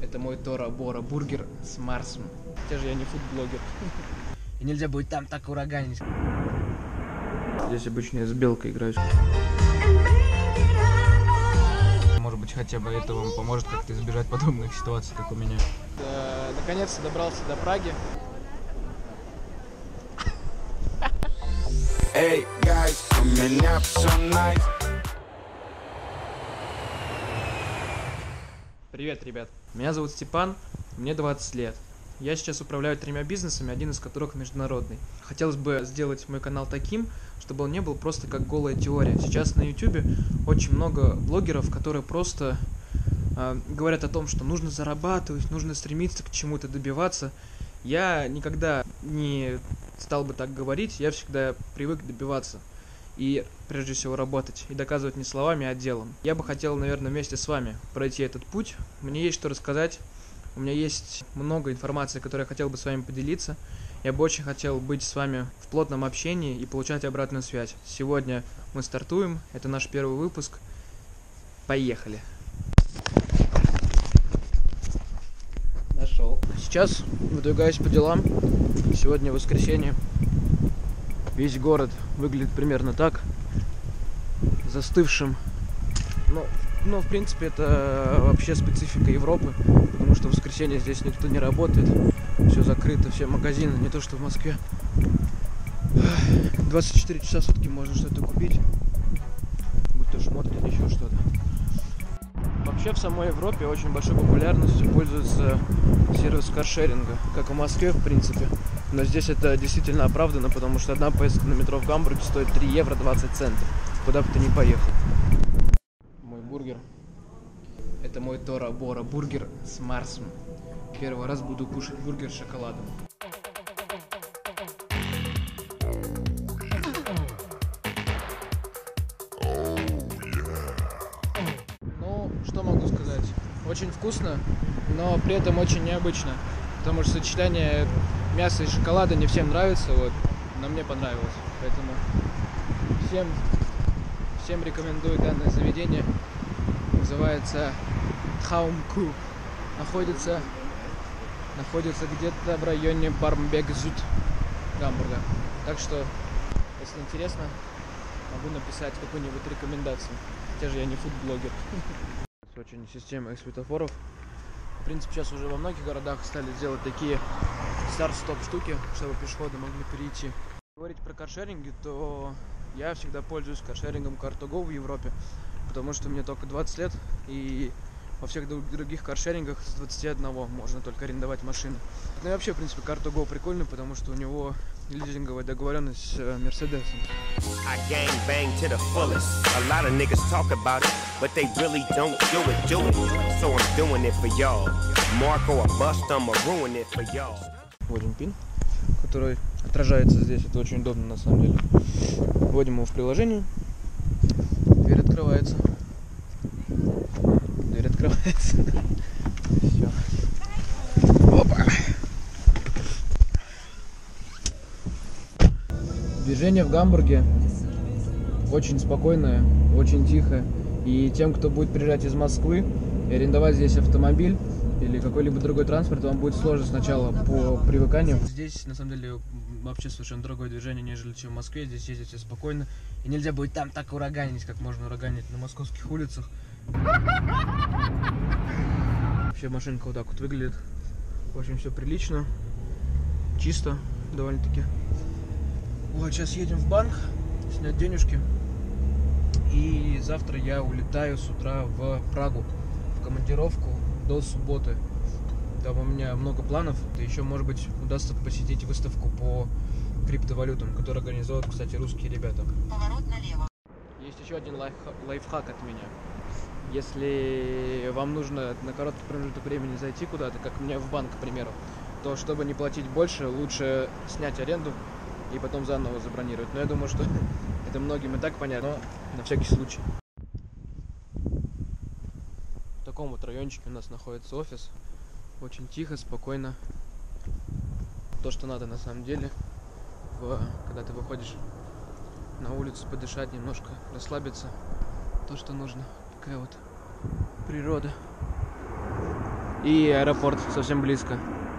Это мой Тора Бора бургер с Марсом. Хотя же я не фудблогер. И нельзя будет там так ураганить. Здесь обычно я с белкой играю. Может быть, хотя бы это вам поможет как-то избежать подобных ситуаций, как у меня. Наконец-то добрался до Праги. Hey guys, у меня все nice. Привет, ребят. Меня зовут Степан, мне 20 лет. Я сейчас управляю 3 бизнесами, один из которых международный. Хотелось бы сделать мой канал таким, чтобы он не был просто как голая теория. Сейчас на YouTube очень много блогеров, которые просто говорят о том, что нужно зарабатывать, нужно стремиться к чему-то добиваться. Я никогда не стал бы так говорить, я всегда привык добиваться. И прежде всего работать и доказывать не словами, а делом. Я бы хотел, наверное, вместе с вами пройти этот путь. Мне есть что рассказать. У меня есть много информации, которой я хотел бы с вами поделиться. Я бы очень хотел быть с вами в плотном общении и получать обратную связь. Сегодня мы стартуем. Это наш первый выпуск. Поехали. Нашел. Сейчас выдвигаюсь по делам. Сегодня воскресенье. Весь город выглядит примерно так. Застывшим. Но в принципе это вообще специфика Европы, потому что в воскресенье здесь никто не работает, все закрыто, все магазины, не то что в Москве. 24 часа в сутки можно что-то купить, будь то шмотки или еще что-то. Вообще в самой Европе очень большой популярностью пользуется сервис каршеринга, как в Москве в принципе, но здесь это действительно оправдано, потому что одна поездка на метро в Гамбурге стоит 3 евро 20 центов, куда бы ты ни поехал. Бургер. Это мой Тора Бора бургер с Марсом. Первый раз буду кушать бургер с шоколадом. Ну, что могу сказать? Очень вкусно, но при этом очень необычно. Потому что сочетание мяса и шоколада не всем нравится, вот, но мне понравилось. Поэтому всем рекомендую данное заведение. Называется Traumkuh. Находится где-то в районе Бармбек-Зуд, Гамбурга. Так что, если интересно, могу написать какую-нибудь рекомендацию. Хотя же я не фудблогер. Очень система их светофоров. В принципе, сейчас уже во многих городах стали делать такие старт-стоп штуки, чтобы пешеходы могли перейти. Если говорить про каршеринги, то я всегда пользуюсь каршерингом Car2Go в Европе. Потому что мне только 20 лет, и во всех других каршерингах с 21 можно только арендовать машины. Ну и вообще, в принципе, Car2Go прикольный, потому что у него лизинговая договоренность с Мерседесом. Вводим пин, который отражается здесь, это очень удобно на самом деле. Вводим его в приложение. Дверь открывается. Все. Опа. Движение в Гамбурге очень спокойное, очень тихое. И тем, кто будет приезжать из Москвы и арендовать здесь автомобиль или какой-либо другой транспорт, вам будет сложно сначала по привыканию. Здесь, на самом деле, вообще совершенно другое движение, нежели чем в Москве. Здесь ездить все спокойно. И нельзя будет там так ураганить, как можно ураганить на московских улицах. Вообще машинка вот так вот выглядит. Очень все прилично. Чисто довольно-таки. Вот, сейчас едем в банк, снять денежки. И завтра я улетаю с утра в Прагу, в командировку до субботы. Там у меня много планов. И еще, может быть, удастся посетить выставку по криптовалютам, которую организуют, кстати, русские ребята. Поворот налево. Есть еще один лайфхак от меня. Если вам нужно на короткий промежуток времени зайти куда-то, как у меня в банк, к примеру, то чтобы не платить больше, лучше снять аренду и потом заново забронировать. Но я думаю, что это многим и так понятно, но на всякий случай. В таком вот райончике у нас находится офис. Очень тихо, спокойно. То, что надо на самом деле, когда ты выходишь на улицу, подышать немножко, расслабиться. То, что нужно. Такая вот природа. И аэропорт совсем близко.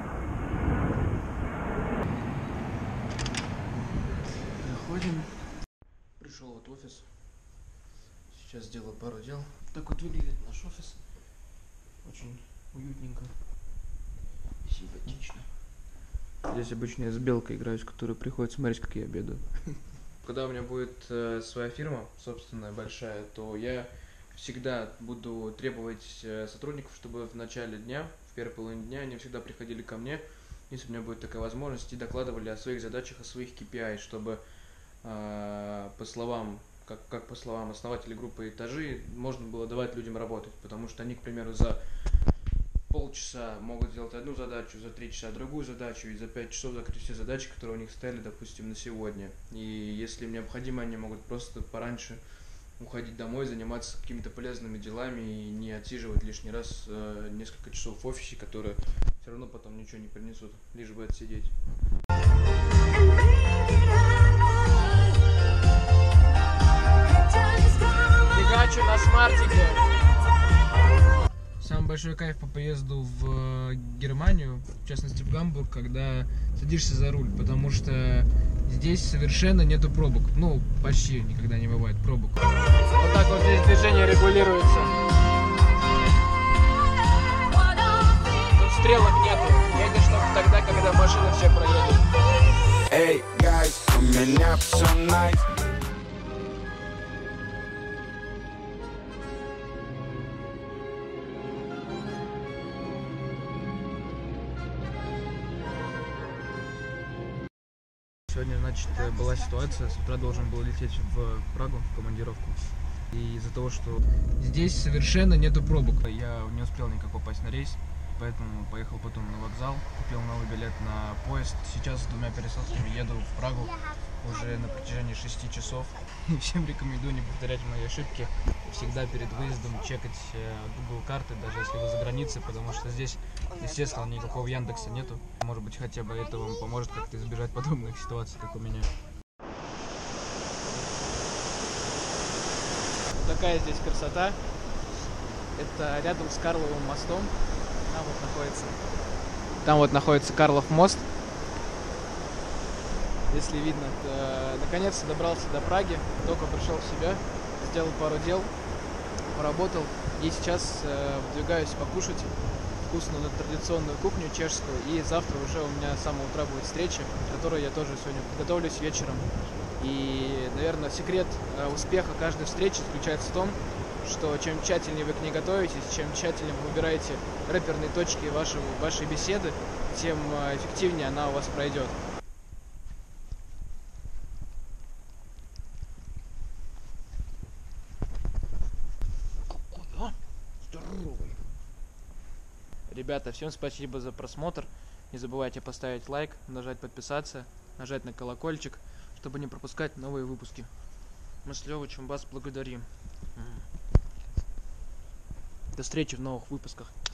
Заходим. Пришел вот в офис. Сейчас сделаю пару дел. Так вот выглядит наш офис. Очень уютненько. Симпатично. Здесь обычно я с белкой играюсь, которая приходит смотреть, как я обедаю. Когда у меня будет своя фирма, собственная, большая, то я всегда буду требовать сотрудников, чтобы в начале дня, в первой половине дня, они всегда приходили ко мне, если у меня будет такая возможность, и докладывали о своих задачах, о своих KPI, чтобы по словам, как по словам основателей группы «Этажи», можно было давать людям работать, потому что они, к примеру, за полчаса могут сделать одну задачу, за 3 часа другую задачу, и за 5 часов закрыть все задачи, которые у них стояли, допустим, на сегодня. И если им необходимо, они могут просто пораньше уходить домой, заниматься какими-то полезными делами и не отсиживать лишний раз несколько часов в офисе, которые все равно потом ничего не принесут, лишь бы отсидеть. Фигачу на смартике. Самый большой кайф по поезду в Германию, в частности в Гамбург, когда садишься за руль, потому что здесь совершенно нету пробок. Ну, почти никогда не бывает пробок. Вот так вот здесь движение регулируется. Тут стрелок нету. Едешь только тогда, когда машины все проедут. Эй, guys, у меня все nice. Сегодня, значит, была ситуация, с утра должен был лететь в Прагу, в командировку. И из-за того, что здесь совершенно нету пробок, я не успел никак попасть на рейс, поэтому поехал потом на вокзал, купил новый билет на поезд. Сейчас с 2 пересадками еду в Прагу уже на протяжении 6 часов. И всем рекомендую не повторять мои ошибки. Всегда перед выездом чекать Google карты, даже если вы за границей, потому что здесь, естественно, никакого Яндекса нету. Может быть, хотя бы это вам поможет как-то избежать подобных ситуаций, как у меня. Вот такая здесь красота. Это рядом с Карловым мостом. Там вот находится Карлов мост. Если видно, наконец-то добрался до Праги, только пришел в себя, сделал пару дел, поработал и сейчас выдвигаюсь покушать вкусную традиционную кухню чешскую. И завтра уже у меня с самого утра будет встреча, которой я тоже сегодня подготовлюсь вечером. И, наверное, секрет успеха каждой встречи заключается в том, что чем тщательнее вы к ней готовитесь, чем тщательнее вы выбираете рэперные точки вашей беседы, тем эффективнее она у вас пройдет. Здоровый. Ребята, всем спасибо за просмотр. Не забывайте поставить лайк, нажать подписаться, нажать на колокольчик, чтобы не пропускать новые выпуски. Мы с Лёвычем вас благодарим. До встречи в новых выпусках.